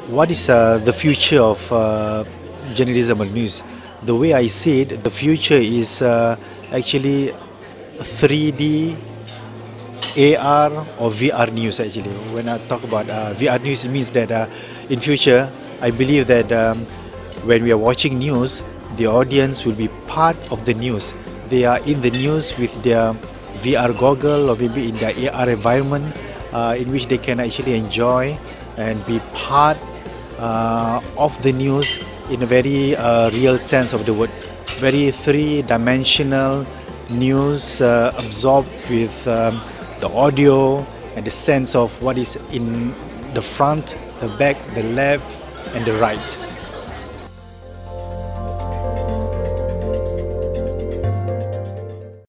What is the future of journalism or news? The way I see it, the future is actually 3D, AR or VR news actually. When I talk about VR news, it means that in future, I believe that when we are watching news, the audience will be part of the news. They are in the news with their VR goggle or maybe in their AR environment in which they can actually enjoy and be part of the news in a very real sense of the word. Very three-dimensional news absorbed with the audio and the sense of what is in the front, the back, the left and the right.